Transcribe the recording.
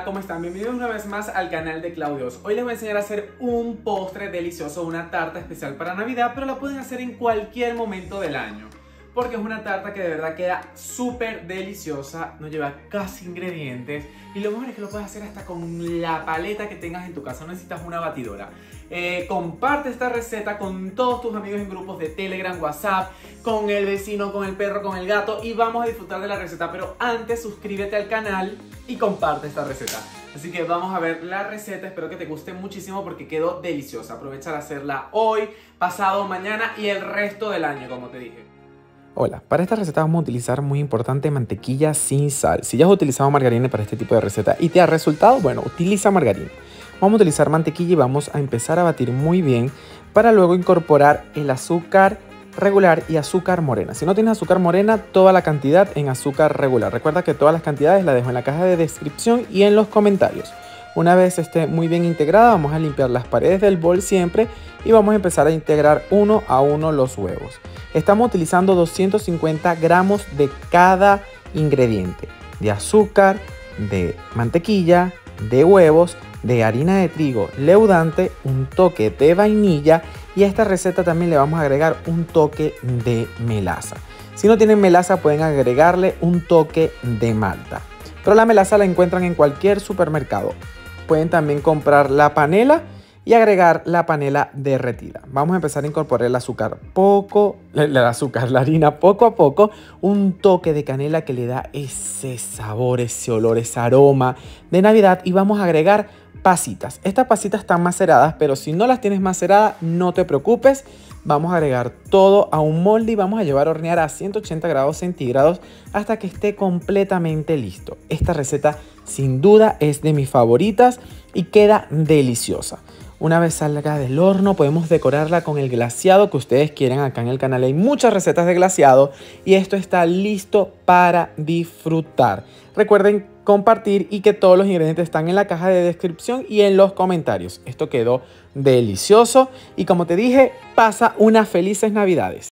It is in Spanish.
¿cómo están? Bienvenidos una vez más al canal de Claudios. Hoy les voy a enseñar a hacer un postre delicioso, una tarta especial para Navidad, pero la pueden hacer en cualquier momento del año, porque es una tarta que de verdad queda súper deliciosa, no lleva casi ingredientes y lo mejor es que lo puedes hacer hasta con la paleta que tengas en tu casa, no necesitas una batidora. Comparte esta receta con todos tus amigos en grupos de Telegram, WhatsApp, con el vecino, con el perro, con el gato y vamos a disfrutar de la receta. Pero antes suscríbete al canal y comparte esta receta. Así que vamos a ver la receta, espero que te guste muchísimo porque quedó deliciosa. Aprovecha de hacerla hoy, pasado, mañana y el resto del año, como te dije. Hola, para esta receta vamos a utilizar, muy importante, mantequilla sin sal. Si ya has utilizado margarina para este tipo de receta y te ha resultado, bueno, utiliza margarina. Vamos a utilizar mantequilla y vamos a empezar a batir muy bien para luego incorporar el azúcar regular y azúcar morena. Si no tienes azúcar morena, toda la cantidad en azúcar regular. Recuerda que todas las cantidades las dejo en la caja de descripción y en los comentarios. Una vez esté muy bien integrada, vamos a limpiar las paredes del bol siempre y vamos a empezar a integrar uno a uno los huevos. Estamos utilizando 250 gramos de cada ingrediente, de azúcar, de mantequilla, de huevos, de harina de trigo leudante, un toque de vainilla y a esta receta también le vamos a agregar un toque de melaza. Si no tienen melaza pueden agregarle un toque de malta, pero la melaza la encuentran en cualquier supermercado. Pueden también comprar la panela y agregar la panela derretida. Vamos a empezar a incorporar el azúcar la harina poco a poco, un toque de canela que le da ese sabor, ese olor, ese aroma de Navidad y vamos a agregar pasitas. Estas pasitas están maceradas, pero si no las tienes maceradas, no te preocupes. Vamos a agregar todo a un molde y vamos a llevar a hornear a 180 grados centígrados hasta que esté completamente listo. Esta receta sin duda es de mis favoritas y queda deliciosa. Una vez salga del horno podemos decorarla con el glaseado que ustedes quieran. Acá en el canal hay muchas recetas de glaseado y esto está listo para disfrutar. Recuerden compartir y que todos los ingredientes están en la caja de descripción y en los comentarios. Esto quedó delicioso y como te dije, pasa unas felices Navidades.